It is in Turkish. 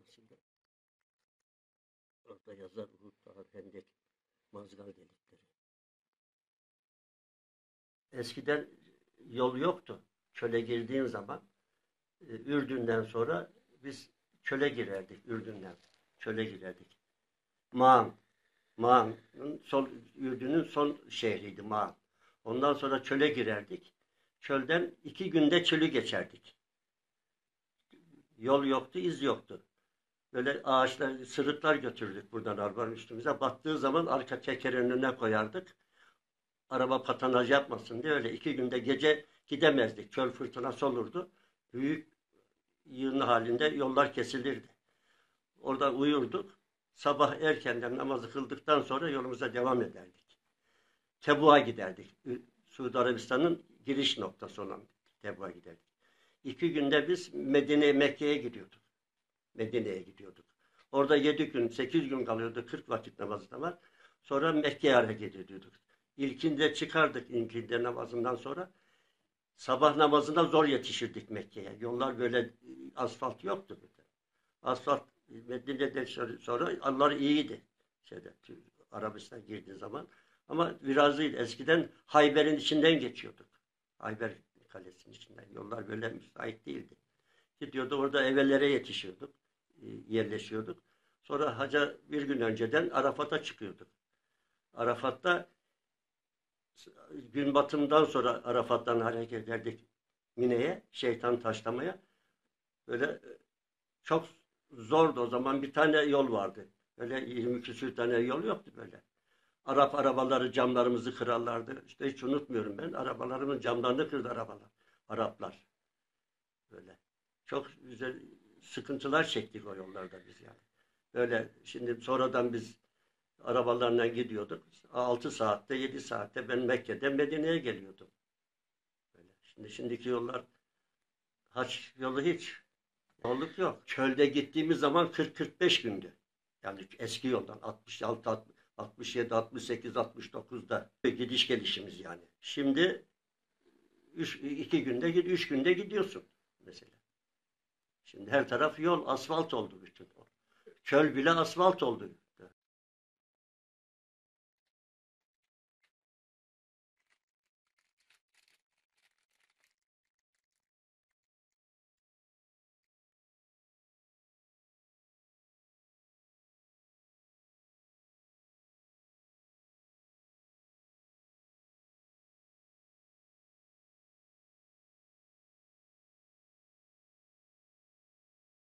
Mahallesi'nde. Orada yazar Uhud Dağı, Hendek, Mazgal delikleri. Eskiden yol yoktu. Çöle girdiğin zaman Ürdün'den sonra biz çöle girerdik Ürdün'den. Çöle girerdik. Mağan. Ürdün'ün son şehriydi Mağan. Ondan sonra çöle girerdik. Çölden 2 günde çölü geçerdik. Yol yoktu, iz yoktu. Böyle ağaçlar, sırıklar götürdük buradan arabanın üstümüze. Battığı zaman arka tekerin önüne koyardık. Araba patinaj yapmasın diye öyle 2 günde gece gidemezdik. Çöl fırtınası olurdu. Büyük yığın halinde yollar kesilirdi. Orada uyurduk. Sabah erkenden namazı kıldıktan sonra yolumuza devam ederdik. Tebuk'a giderdik. Suudi Arabistan'ın giriş noktası olan Tebuk'a giderdik. 2 günde biz Mekke'ye gidiyorduk. Medine'ye gidiyorduk. Orada 7 gün, 8 gün kalıyorduk. 40 vakit namazı da var. Sonra Mekke'ye hareket ediyorduk. İlkinde çıkardık ilkinde namazından sonra. Sabah namazında zor yetişirdik Mekke'ye. Yollar böyle asfalt yoktu. Asfalt Medine'den sonra Allah iyiydi. Arabistan'a girdiği zaman. Ama virajlıydı. Eskiden Hayber'in içinden geçiyorduk. Hayber Kalesi'nin içinden. Yollar böyle müsait değildi. Gidiyordu orada evlere yetişiyorduk. Yerleşiyorduk. Sonra haca bir gün önceden Arafat'a çıkıyorduk. Arafat'ta gün batımından sonra Arafat'tan hareket ederdik Mine'ye, şeytan taşlamaya. Böyle çok zordu o zaman. Bir tane yol vardı. Öyle 20 küsür tane yol yoktu böyle. Arap arabaları camlarımızı kırarlardı. İşte hiç unutmuyorum ben. Arabalarımın camlarını kırdı Araplar. Böyle. Çok güzel sıkıntılar çektik o yollarda biz yani. Böyle şimdi sonradan biz arabalarla gidiyorduk. 6 saatte, 7 saatte ben Mekke'den Medine'ye geliyordum. Böyle. Şimdiki yollar haç yolu hiç. Yolluk yok. Çölde gittiğimiz zaman 40-45 gündü. Yani eski yoldan 66, 67, 68, 69'da gidiş gelişimiz yani. Şimdi 2 günde 3 günde gidiyorsun mesela. Şimdi her taraf yol, asfalt oldu bütün. Çöl bile asfalt oldu.